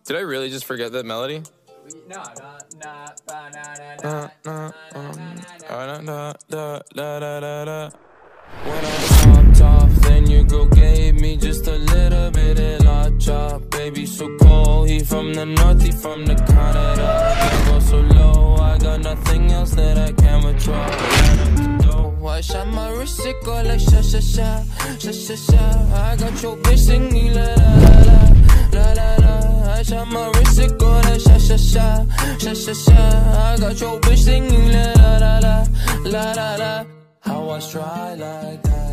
Did I really just forget that melody? No. When I popped off, then your girl gave me just a little bit of la chop. Baby so cold, he from the north, he from the Canada. I go so low, I got nothing else that I can withdraw. I shot my wrist, it go like sha sha sha, sha sha sha. I got your bitch singing la la la la la la. I shot my wrist, it go like sha sha sha, sha sha sha. I got your bitch singing la la la la la la la. How I try like that.